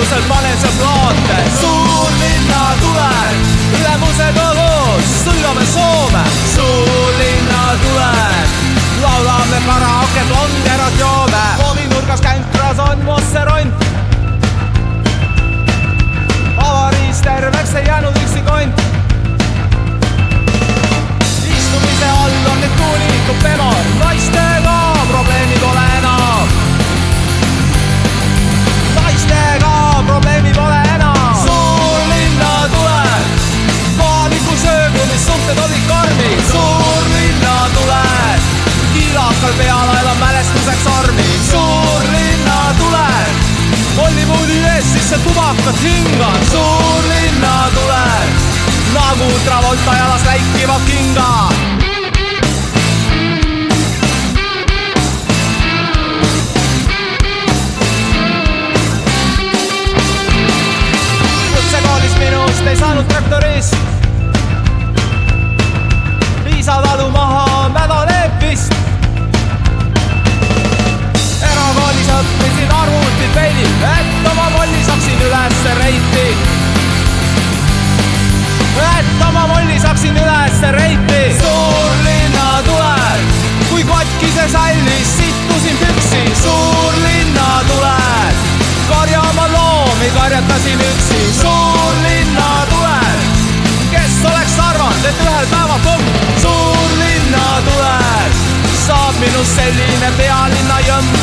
ilusalt panen sealt laate. Suurlinna tuleb, ülemusega koos sõidame Soome. Suurlinna tuleb, laulame karaoket, longerad joome. Hoovinurgas känkras on Mosse ront. Avariis terveks ei jäänud üksi kont. Istumise all on nüüd tuulitud pemor, naistega probleemi pole enam. Naistega probleemi pole enam. Suurlinna tuleb, kohaliku söögu, mis suhted olid karmid. Suurlinna tuleb, kiilakal peal aelab mälestuseks armid. Suurlinna tuleb, Hollywoodi ees sisse tubakat hingan. Suurlinna tuleb, nagu Travolta jalas läikivad kinga. Kutsekoolis minust ei saanud traktorist. Liisa talu maha mädaneepist. Erakoolis õppisin arvutit veidi, et oma molli saaksin ülesse reiti. Suurlinna tuleb, kui katkise sallis sittusin püksi. Suurlinna tuleb, karjama loomi karjatasin üksi. Suurlinna tuleb, kes oleks arvanud, et ühel päeval pomm. Suurlinna tuleb, saab minust selline pealinna jõmm.